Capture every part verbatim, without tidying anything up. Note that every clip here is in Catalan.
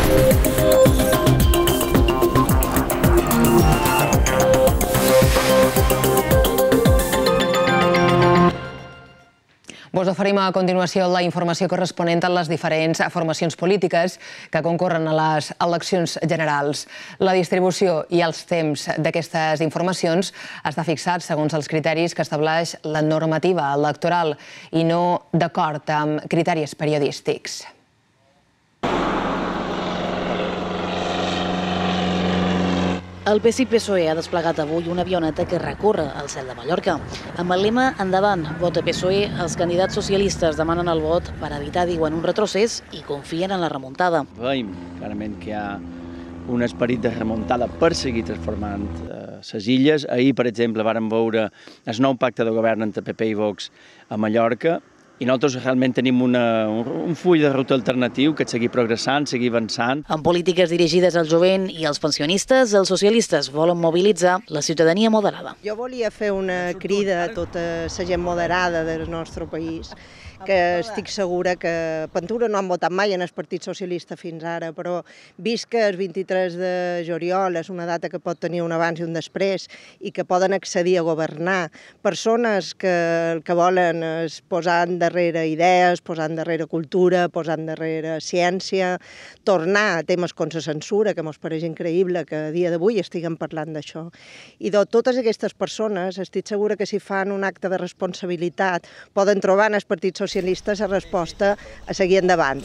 Vos oferim a continuació la informació corresponent a les diferents formacions polítiques que concorren a les eleccions generals. La distribució i els temps d'aquestes informacions està fixat segons els criteris que estableix la normativa electoral i no d'acord amb criteris periodístics. El P S I P S O E ha desplegat avui una avioneta que recorre el cel de Mallorca. Amb el lema «Endavant, vota P S O E», els candidats socialistes demanen el vot per evitar, diuen, un retrocés i confien en la remuntada. Veiem clarament que hi ha un esperit de remuntada per seguir transformant les illes. Ahir, per exemple, vàrem veure el nou pacte de govern entre P P i Vox a Mallorca, i nosaltres realment tenim una, un full de ruta alternatiu que és seguir progressant, seguir avançant. En polítiques dirigides al jovent i als pensionistes, els socialistes volen mobilitzar la ciutadania moderada. Jo volia fer una crida a tota la gent moderada del nostre país, que estic segura que Ventura no han votat mai en el Partit Socialista fins ara, però vist que el vint-i-tres de juliol és una data que pot tenir un abans i un després i que poden accedir a governar, persones que el que volen és posar darrere idees, posar darrere cultura, posar darrere ciència, tornar a temes com la censura, que ens pareix increïble que a dia d'avui estiguem parlant d'això. I de totes aquestes persones estic segura que si fan un acte de responsabilitat poden trobar en el Partit Socialista socialistes a resposta a seguir endavant.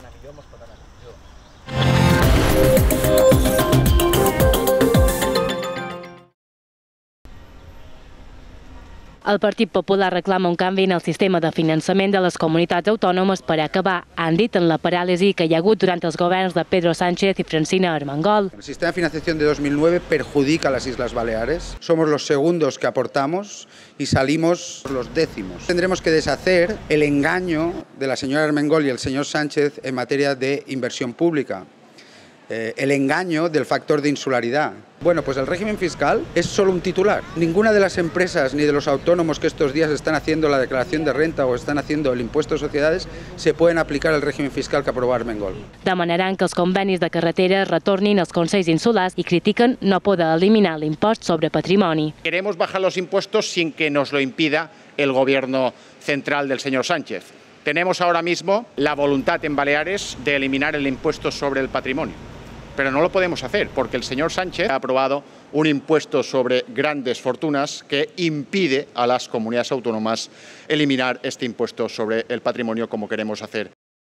El Partit Popular reclama un canvi en el sistema de finançament de les comunitats autònomes per acabar, han dit, en la paràlisi que hi ha hagut durant els governs de Pedro Sánchez i Francina Armengol. El sistema de financiación de dos mil nueve perjudica a las Islas Baleares. Somos los segundos que aportamos y salimos los décimos. Tendremos que deshacer el engaño de la señora Armengol y el señor Sánchez en materia de inversión pública. Eh, el engaño del factor de insularidad. Bueno, pues el régimen fiscal es solo un titular. Ninguna de las empresas ni de los autónomos que estos días están haciendo la declaración de renta o están haciendo el impuesto de sociedades se pueden aplicar el régimen fiscal que aprobó Armengol. Demanaran que els convenis de carretera retornin als consells insulars i critiquen no poder eliminar l'impost sobre patrimoni. Queremos bajar los impuestos sin que nos lo impida el gobierno central del señor Sánchez. Tenemos ahora mismo la voluntad en Baleares de eliminar el impuesto sobre el patrimonio. Pero no lo podemos hacer porque el señor Sánchez ha aprobado un impuesto sobre grandes fortunas que impide a las comunidades autónomas eliminar este impuesto sobre el patrimonio como queremos hacer.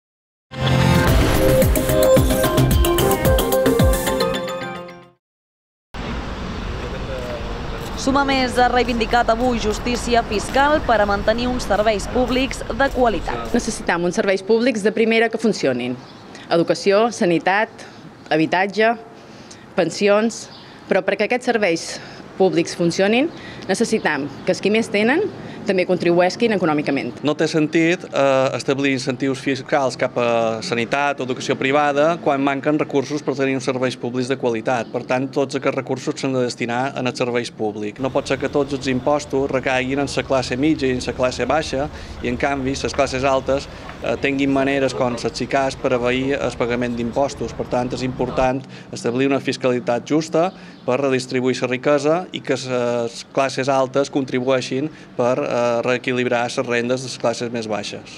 Suma Més ha reivindicat avui justícia fiscal per a mantenir uns serveis públics de qualitat. Necessitem uns serveis públics de primera que funcionin. Educació, sanitat, habitatge, pensions, però perquè aquests serveis públics funcionin necessitem que els qui més tenen també contribueixin econòmicament. No té sentit eh, establir incentius fiscals cap a sanitat o educació privada quan manquen recursos per tenir uns serveis públics de qualitat. Per tant, tots aquests recursos s'han de destinar a els serveis públics. No pot ser que tots els impostos recaiguin en la classe mitja i en la classe baixa i, en canvi, les classes altes eh, tinguin maneres com les xicars per evair el pagament d'impostos. Per tant, és important establir una fiscalitat justa per redistribuir la riquesa i que les classes altes contribueixin per eh, reequilibrar les rendes de les classes més baixes.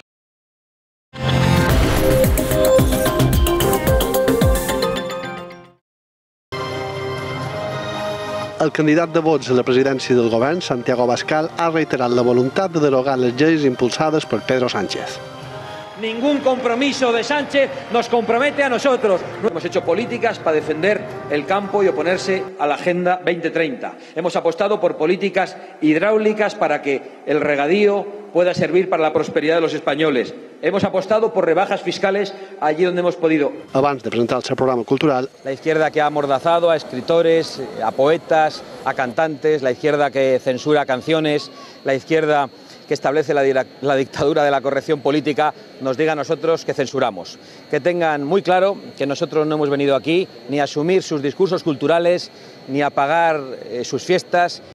El candidat de vots a la presidència del govern, Santiago Abascal, ha reiterat la voluntat de derogar les lleis impulsades per Pedro Sánchez. Ningún compromiso de Sánchez nos compromete a nosotros. Hemos hecho políticas para defender el campo y oponerse a la Agenda veinte treinta. Hemos apostado por políticas hidráulicas para que el regadío pueda servir para la prosperidad de los españoles. Hemos apostado por rebajas fiscales allí donde hemos podido. Abans de presentar el seu programa cultural, la izquierda que ha amordazado a escritores, a poetas, a cantantes, la izquierda que censura canciones, la izquierda que establece la, la dictadura de la corrección política, nos diga a nosotros que censuramos. Que tengan muy claro que nosotros no hemos venido aquí ni a asumir sus discursos culturales, ni a pagar eh, sus fiestas,